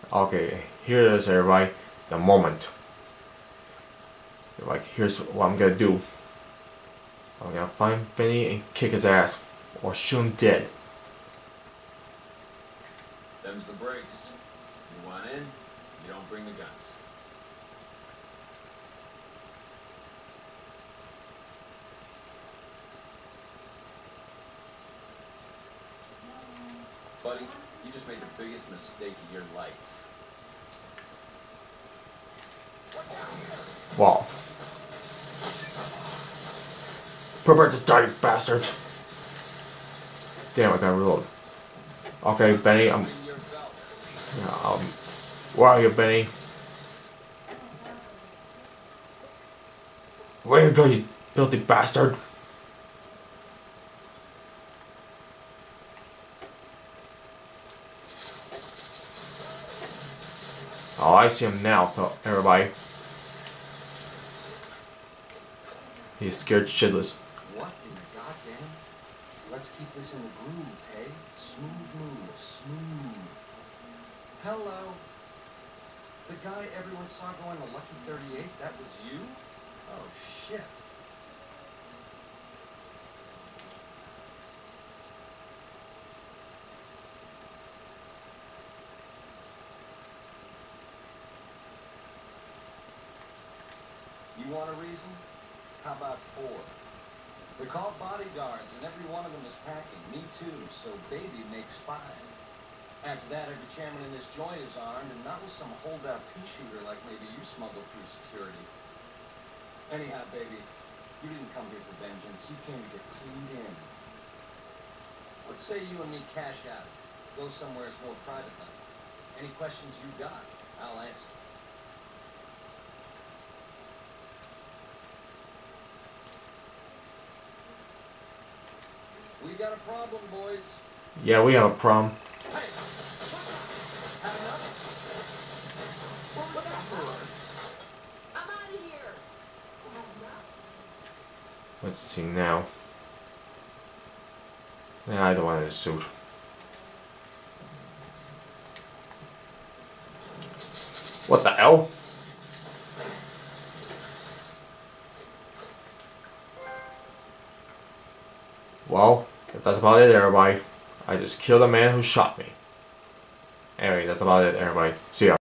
Okay, here is everybody the moment. Like, here's what I'm gonna do. I'm gonna find Benny and kick his ass, or shoot him dead. Them's the breaks. You want in, you don't bring the guns. Buddy, you just made the biggest mistake of your life. Wow. Prepare to die, you bastards! Damn, I gotta reload. Okay, Benny, where are you, Benny? Where you go, you filthy bastard? Oh, I see him now, everybody. He's scared shitless. What in the goddamn? Let's keep this in the groove, hey? Smooth moves, smooth. Hello. The guy everyone saw going to Lucky 38, that was you? Oh, shit. You want a reason? How about 4? They're called bodyguards, and every one of them is packing. Me too, so baby makes 5. After that, every chairman in this joint is armed, and not with some holdout pea shooter like maybe you smuggled through security. Anyhow, baby, you didn't come here for vengeance. You came to get clued in. Let's say you and me cash out. Go somewhere more private now. Any questions you got, I'll answer. We got a problem, boys. Yeah, we have a problem. Hey! Had enough? What was that for? I'm out of here! Let's see now. Yeah, I don't want a suit. What the hell? Well, that's about it, everybody. I just killed a man who shot me. Anyway, that's about it, everybody. See ya.